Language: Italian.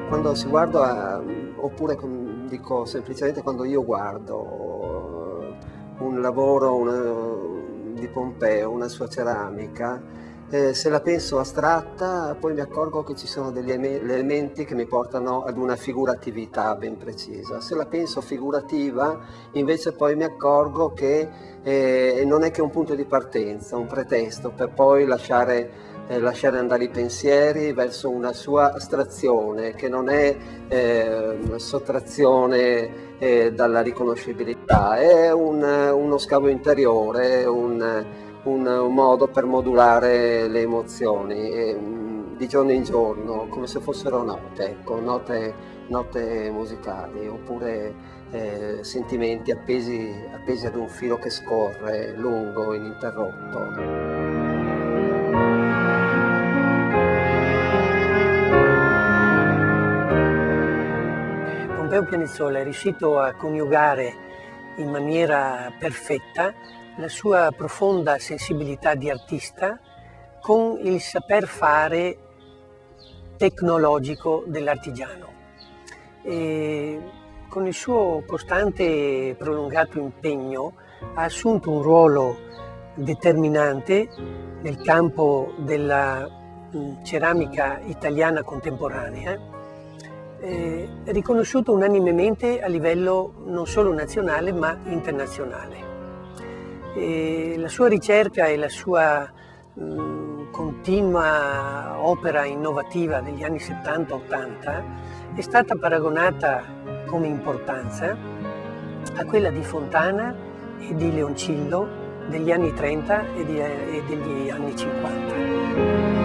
quando si guarda, oppure dico semplicemente quando io guardo un lavoro di Pompeo, una sua ceramica, se la penso astratta, poi mi accorgo che ci sono degli elementi che mi portano ad una figuratività ben precisa. Se la penso figurativa, invece poi mi accorgo che non è che un punto di partenza, un pretesto per poi lasciare andare i pensieri verso una sua astrazione che non è una sottrazione dalla riconoscibilità, è uno scavo interiore, un modo per modulare le emozioni di giorno in giorno, come se fossero note, ecco, note musicali, oppure sentimenti appesi ad un filo che scorre lungo, ininterrotto. Pompeo Pianizzolo è riuscito a coniugare in maniera perfetta la sua profonda sensibilità di artista con il saper fare tecnologico dell'artigiano. Con il suo costante e prolungato impegno ha assunto un ruolo determinante nel campo della ceramica italiana contemporanea, riconosciuto unanimemente a livello non solo nazionale ma internazionale. La sua ricerca e la sua continua opera innovativa degli anni 70-80 è stata paragonata come importanza a quella di Fontana e di Leoncillo degli anni 30 e degli anni 50.